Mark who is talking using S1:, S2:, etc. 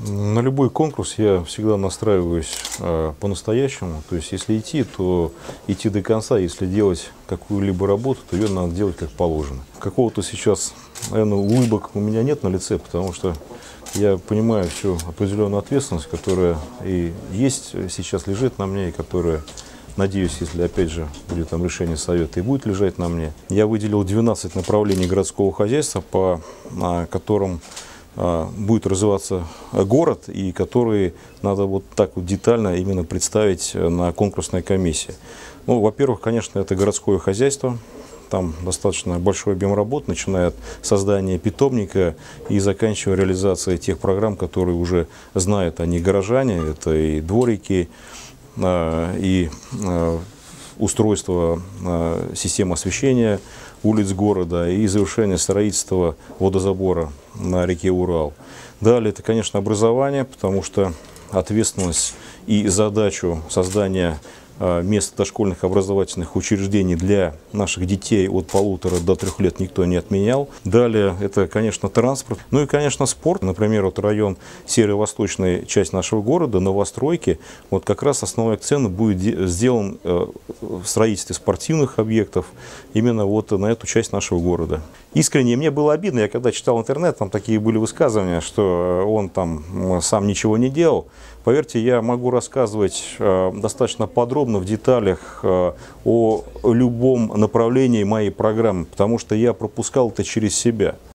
S1: На любой конкурс я всегда настраиваюсь по-настоящему. То есть, если идти, то идти до конца. Если делать какую-либо работу, то ее надо делать как положено. Какого-то сейчас, наверное, улыбок у меня нет на лице, потому что я понимаю всю определенную ответственность, которая и есть сейчас, лежит на мне, и которая, надеюсь, если опять же будет там решение совета, и будет лежать на мне. Я выделил 12 направлений городского хозяйства, по которым будет развиваться город, и которые надо вот так вот детально именно представить на конкурсной комиссии. Ну, во-первых, конечно, это городское хозяйство. Там достаточно большой объем работ, начиная от создания питомника и заканчивая реализацией тех программ, которые уже знают они горожане. Это и дворики, и устройство системы освещения улиц города, и завершение строительства водозабора на реке Урал. Далее это, конечно, образование, потому что ответственность и задачу создания мест дошкольных образовательных учреждений для наших детей от 1,5 до 3 лет никто не отменял. Далее это, конечно, транспорт. Ну и, конечно, спорт. Например, вот район северо-восточная часть нашего города, новостройки, вот как раз основной акцент будет сделан в строительстве спортивных объектов именно вот на эту часть нашего города. Искренне мне было обидно, я когда читал интернет, там такие были высказывания, что он там сам ничего не делал. Поверьте, я могу рассказывать достаточно подробно, в деталях о любом направлении моей программы, потому что я пропускал это через себя.